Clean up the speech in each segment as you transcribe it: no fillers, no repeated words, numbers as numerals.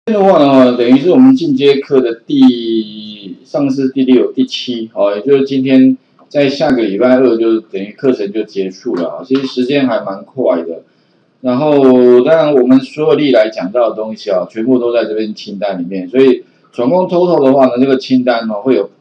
的话呢，等于是我们进阶课的上次第6、第7，也就是今天在下个礼拜2就等于课程就结束了，其实时间还蛮快的。然后当然我们所有历来讲到的东西全部都在这边清单里面，所以总共 total 的话呢，这个清单会有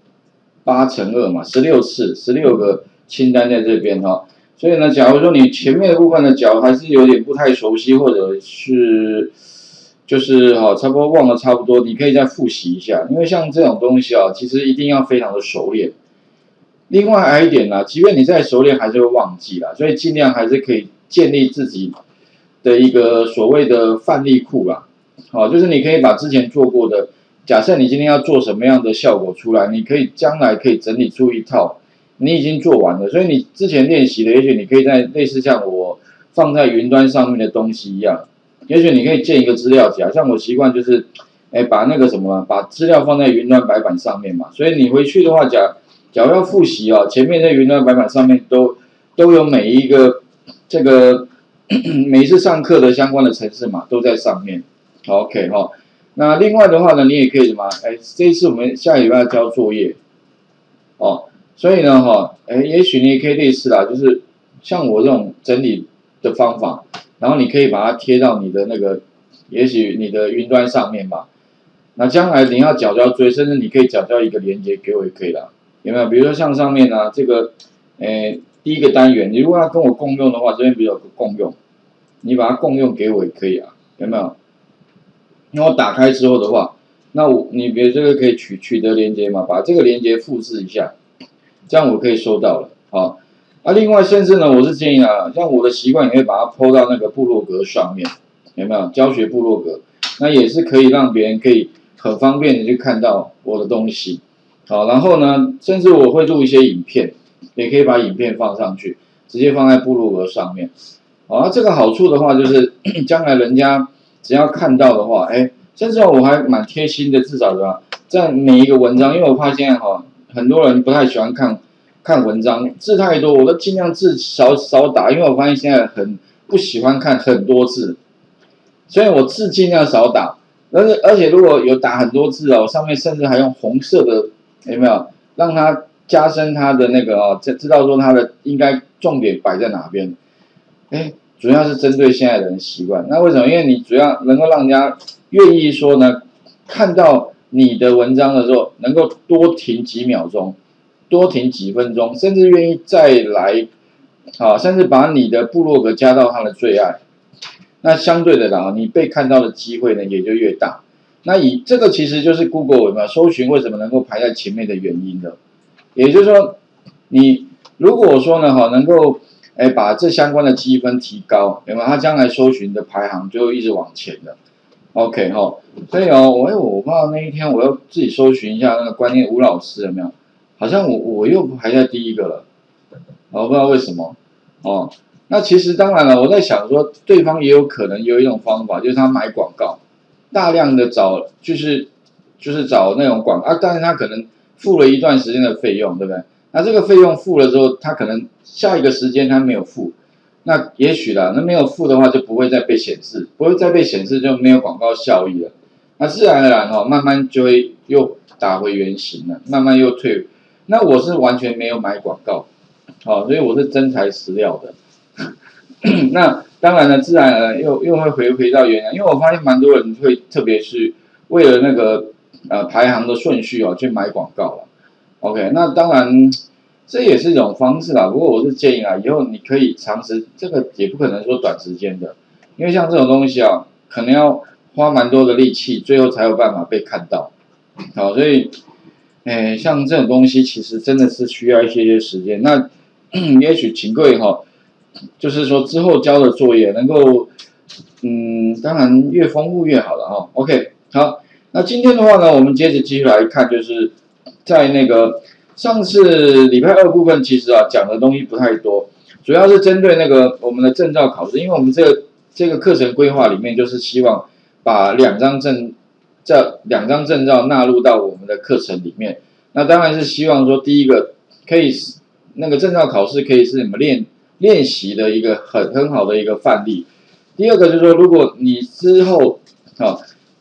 8乘2嘛，16次，16个清单在这边所以呢，假如说你前面的部分的脚还是有点不太熟悉，或者是就是差不多忘了差不多，你可以再复习一下，因为像这种东西其实一定要非常的熟练。另外还有一点即便你再熟练，还是会忘记啦，所以尽量还是可以建立自己的一个所谓的范例库啦。就是你可以把之前做过的，假设你今天要做什么样的效果出来，你可以将来可以整理出一套你已经做完了，所以你之前练习的，也许你可以在类似像我放在云端上面的东西一样。也许你可以建一个资料夹，像我习惯就是，把那个什么，把资料放在云端白板上面嘛。所以你回去的话，假如要复习前面在云端白板上面都有每一个这个每一次上课的相关的程式码都在上面。OK 那另外的话呢，你也可以什么？这一次我们下礼拜要交作业，所以呢也许你也可以类似啦，就是像我这种整理的方法。然后你可以把它贴到你的那个，也许你的云端上面吧。那将来你要缴交追，甚至你可以缴交一个连接给我也可以啦，有没有？比如说像上面这个，第一个单元，你如果要跟我共用的话，这边比如有个共用，你把它共用给我也可以啊，有没有？那我打开之后的话，那你比如这个可以取得连接嘛，把这个连接复制一下，这样我可以收到了另外甚至呢，我是建议像我的习惯，也会把它 po 到那个部落格上面，有没有？教学部落格，那也是可以让别人可以很方便的去看到我的东西。然后呢，甚至我会录一些影片，也可以把影片放上去，直接放在部落格上面。那这个好处的话，就是将来人家只要看到的话，甚至我还蛮贴心的，至少在每一个文章，因为我发现很多人不太喜欢看文章，字太多，我都尽量字少打，因为我发现现在很不喜欢看很多字，所以我字尽量少打。而且如果有打很多字上面甚至还用红色的，有没有让它加深它的那个知道说它的应该重点摆在哪边？主要是针对现在的人习惯。那为什么？因为你主要能够让人家愿意说呢，看到你的文章的时候，能够多停几秒钟。多停几分钟，甚至愿意再来，甚至把你的部落格加到他的最爱，那相对的你被看到的机会呢也就越大。那这个其实就是 Google 有没有搜寻为什么能够排在前面的原因的。也就是说，你如果说呢能够把这相关的积分提高，有没有？它将来搜寻的排行就会一直往前的。OK 所以我不知道那一天我要自己搜寻一下那个观念吴老师有没有？好像我又排在第一个了，我不知道为什么那其实当然了，我在想说，对方也有可能有一种方法，就是他买广告，大量的找就是找那种广告但是他可能付了一段时间的费用，对不对？那这个费用付了之后，他可能下一个时间他没有付，那也许那没有付的话就不会再被显示，不会再被显示就没有广告效益了，那自然而然慢慢就会又打回原形了，慢慢又退。那我是完全没有买广告，所以我是真材实料的。那当然了，自然而然又会回到原来，因为我发现蛮多人会特别是为了那个排行的顺序去买广告了。OK， 那当然这也是一种方式啦，不过我是建议以后你可以尝试，这个也不可能说短时间的，因为像这种东西可能要花蛮多的力气，最后才有办法被看到。所以。像这种东西其实真的是需要一些时间。那也许请各位就是说之后交的作业能够，当然越丰富越好了OK， 好，那今天的话呢，我们接着继续来看，就是在那个上次礼拜2部分，其实讲的东西不太多，主要是针对那个我们的证照考试，因为我们这个课程规划里面就是希望把两张证照纳入到我们的课程里面。那当然是希望说，第一个可以那个证照考试可以是你们练习的一个很好的一个范例。第二个就是说，如果你之后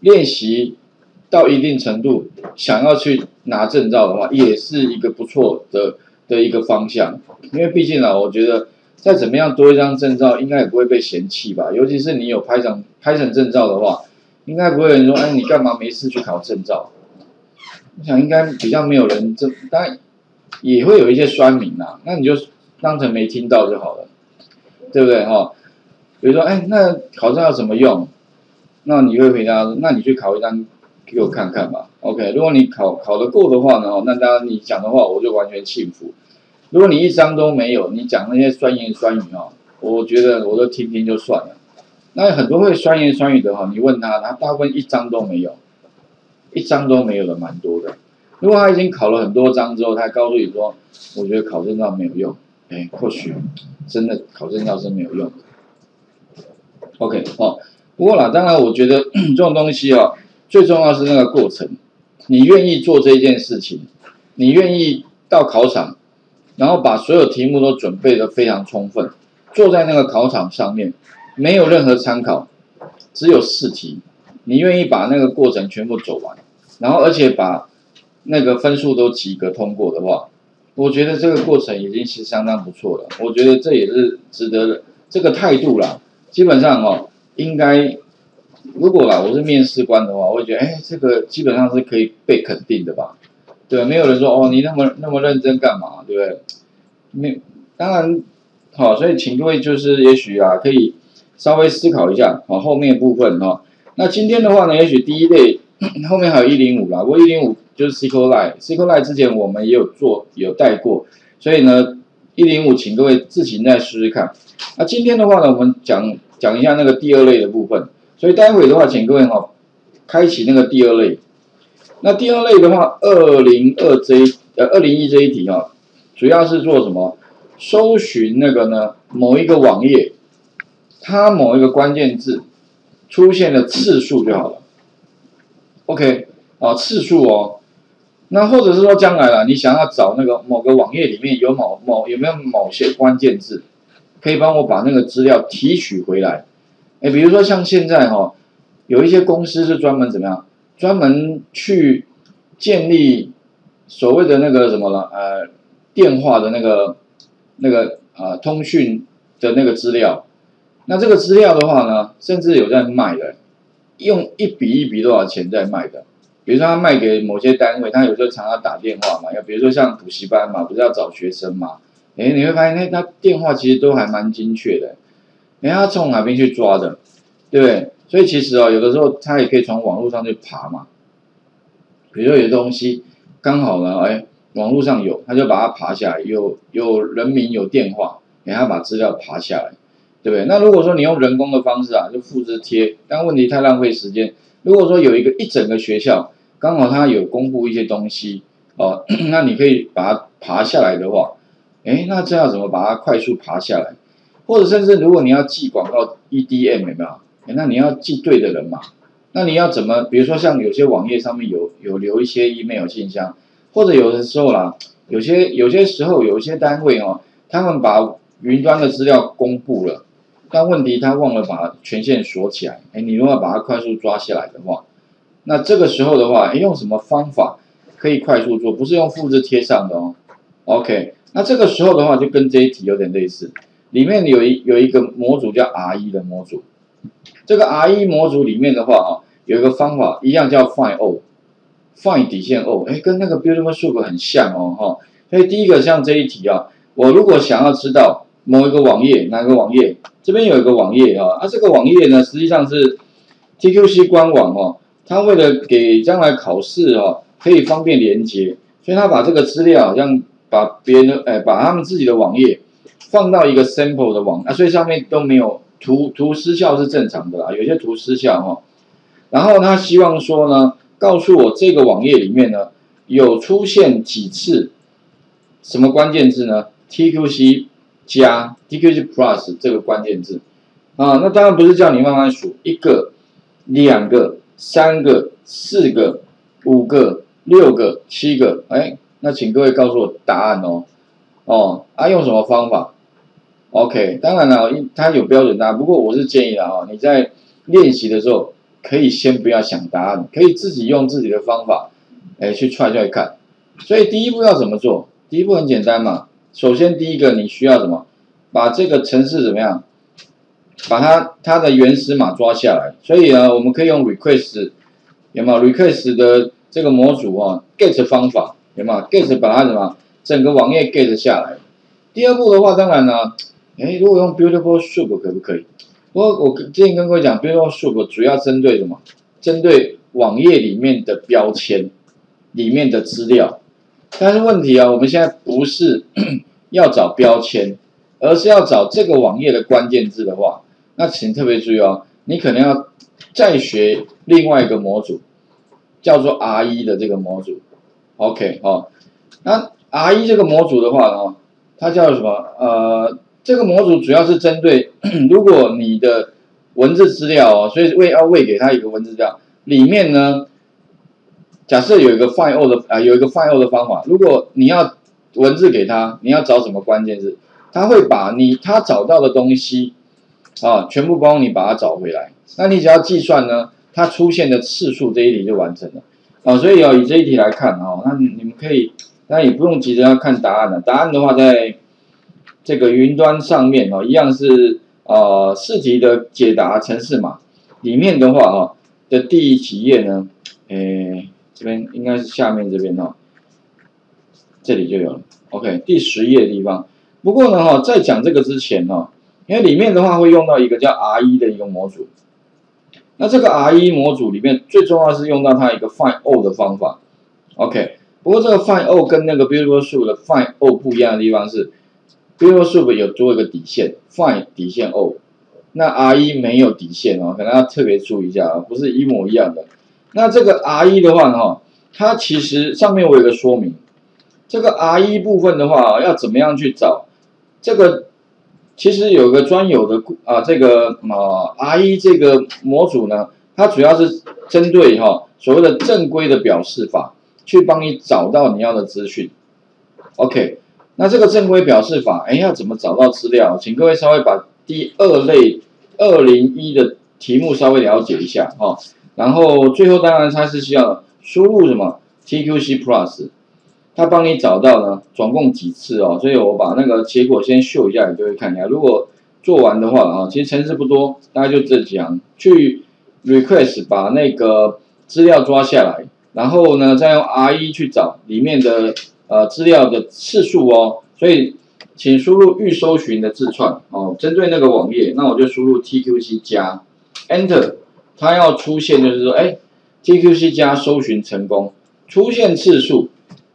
练习到一定程度，想要去拿证照的话，也是一个不错的一个方向。因为毕竟啊，我觉得再怎么样多一张证照，应该也不会被嫌弃吧。尤其是你有拍成证照的话，应该不会有人说，哎，你干嘛没事去考证照？我想应该比较没有人当然也会有一些酸民啦，那你就当成没听到就好了，对不对哈？比如说，哎，那考证要怎么用？那你会回答说，那你去考一张给我看看吧。OK， 如果你考得过的话呢，那当然你讲的话我就完全信服。如果你一张都没有，你讲那些酸言酸语我觉得我都听听就算了。那很多会酸言酸语的你问他大部分一张都没有，一张都没有的蛮多的。如果他已经考了很多张之后，他告诉你说，我觉得考证照没有用，或许真的考证照是没有用的。OK， 不过啦，当然我觉得这种东西最重要是那个过程，你愿意做这件事情，你愿意到考场，然后把所有题目都准备得非常充分，坐在那个考场上面，没有任何参考，只有试题，你愿意把那个过程全部走完，然后而且把那个分数都及格通过的话，我觉得这个过程已经是相当不错了。我觉得这也是值得的这个态度啦。基本上应该如果我是面试官的话，我会觉得这个基本上是可以被肯定的吧？对，没有人说你那么认真干嘛？对不对？当然所以请各位就是也许可以稍微思考一下后面部分那今天的话呢，也许第一类后面还有105啦，不过105就是 SQLite 之前我们也有带过，所以呢105请各位自行再试试看。那今天的话呢，我们讲一下那个第二类的部分，所以待会的话，请各位开启那个第二类。那第二类的话，201这一题主要是做什么？搜寻那个呢某一个网页，它某一个关键字出现的次数就好了。OK， 次数那或者是说将来啦，你想要找那个某个网页里面有没有某些关键字，可以帮我把那个资料提取回来。比如说像现在有一些公司是专门怎么样，专门去建立所谓的那个什么了，电话的那个通讯的那个资料。那这个资料的话呢，甚至有在卖的，用一笔多少钱在卖的。比如说他卖给某些单位，他有时候常常打电话嘛，比如说像补习班嘛，不是要找学生嘛，你会发现他电话其实都还蛮精确的，他从哪边去抓的，对不对？所以其实有的时候他也可以从网络上去爬嘛，比如说有些东西刚好呢，网络上有，他就把它爬下来，有人名有电话，他把资料爬下来，对不对？那如果说你用人工的方式就复制贴，但问题太浪费时间。如果说有一整个学校刚好他有公布一些东西那你可以把它爬下来的话，那这样怎么把它快速爬下来？或者甚至如果你要寄广告 EDM 有没有？那你要寄对的人嘛？那你要怎么？比如说像有些网页上面有留一些 email 信箱，或者有的时候啦，有些时候有些单位他们把云端的资料公布了。但问题他忘了把权限锁起来，你如果把它快速抓下来的话，那这个时候的话，用什么方法可以快速做？不是用复制贴上的OK， 那这个时候的话就跟这一题有点类似，里面有一个模组叫 RE 的模组，这个 RE 模组里面的话有一个方法一样叫 find O，find 底线 O，跟那个 Beautiful Soup 很像所以第一个像这一题我如果想要知道某一个网页哪个网页？这边有一个网页这个网页呢实际上是 TQC 官网它为了给将来考试可以方便连接，所以他把这个资料好像把别人把他们自己的网页放到一个 sample 的网所以上面都没有图失效是正常的啦，有些图失效然后他希望说呢，告诉我这个网页里面呢有出现几次什么关键字呢 ？TQC 加 TQC Plus 这个关键字那当然不是叫你慢慢数1个、2个、3个、4个、5个、6个、7个，那请各位告诉我答案用什么方法 ？OK， 当然了，它有标准答案，不过我是建议你在练习的时候可以先不要想答案，可以自己用自己的方法，去踹看。所以第一步要怎么做？第一步很简单嘛，首先第一个你需要什么？把这个程式怎么样？把它的原始码抓下来。所以呢，我们可以用 request 有没有 request 的这个模组get 方法有没有 get 把它什么整个网页 get 下来。第二步的话，当然呢，如果用 beautiful soup 可不可以？我之前跟各位讲 beautiful soup 主要针对什么？针对网页里面的标签里面的资料。但是问题我们现在不是要找标签，而是要找这个网页的关键字的话，那请特别注意你可能要再学另外一个模组，叫做 R1 的这个模组。OK 那 R1 这个模组的话呢，它叫什么？这个模组主要是针对如果你的文字资料所以要喂给它一个文字资料，里面呢，假设有一个 find all 的方法，如果你要文字给它，你要找什么关键字，它会把它找到的东西全部帮你把它找回来。那你只要计算呢，它出现的次数，这一题就完成了所以以这一题来看那你们可以，那也不用急着要看答案了。答案的话，在这个云端上面一样是试题的解答程式码里面的话的第几页呢？这边应该是下面这边这里就有了。OK， 第10页的地方。不过呢在讲这个之前因为里面的话会用到一个叫 R1 的一个模组。那这个 R1 模组里面最重要是用到它一个 find all 的方法。OK， 不过这个 find all 跟那个 beautiful soup 的 find all 不一样的地方是 beautiful soup 有多一个底线 find 底线 all， 那 R1 没有底线可能要特别注意一下不是一模一样的。那这个 R1 的话呢它其实上面我有个说明，这个 R1 部分的话要怎么样去找这个。其实有个专有的这个R1 这个模组呢，它主要是针对所谓的正规的表示法，去帮你找到你要的资讯。OK， 那这个正规表示法，要怎么找到资料？请各位稍微把第2类201的题目稍微了解一下然后最后当然它是需要输入什么 TQC Plus。他帮你找到呢，总共几次所以我把那个结果先秀一下，你就会看一下。如果做完的话其实程式不多，大概就这几行，去 request 把那个资料抓下来，然后呢再用 R1 去找里面的资料的次数所以请输入预搜寻的字串针对那个网页，那我就输入 TQC 加 Enter， 它要出现就是说TQC 加搜寻成功，出现次数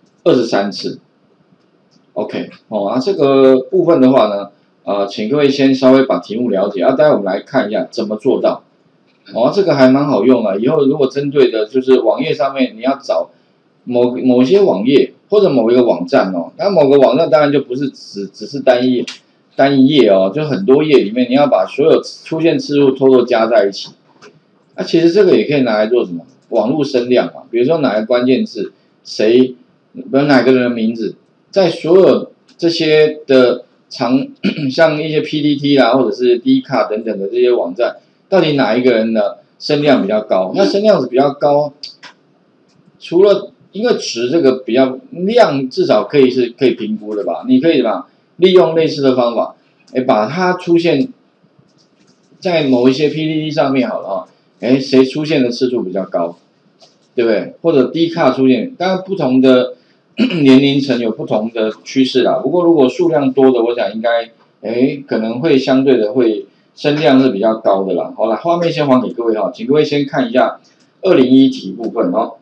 23次 ，OK， 这个部分的话呢，请各位先稍微把题目了解，待会我们来看一下怎么做到，这个还蛮好用的。以后如果针对的就是网页上面你要找某些网页或者某一个网站那某个网站当然就不是只是单一页就很多页里面你要把所有出现次数偷偷加在一起，其实这个也可以拿来做什么网络声量比如说哪个关键字谁。比如哪个人的名字，在所有这些的像一些 PTT 啦，或者是 D 卡等等的这些网站，到底哪一个人的声量比较高？那声量是比较高，除了因为值这个比较量，至少可以评估的吧？你可以利用类似的方法，把它出现在某一些 PTT 上面好了谁出现的次数比较高，对不对？或者 D 卡出现，当然不同的。年龄层有不同的趋势啦，不过如果数量多的，我想应该可能会相对的会声量是比较高的啦。好了，画面先还给各位请各位先看一下201题部分